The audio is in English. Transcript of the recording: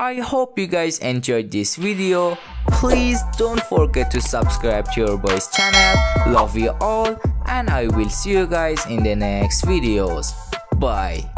I hope you guys enjoyed this video. Please don't forget to subscribe to your boys channel. Love you all, and I will see you guys in the next videos. Bye.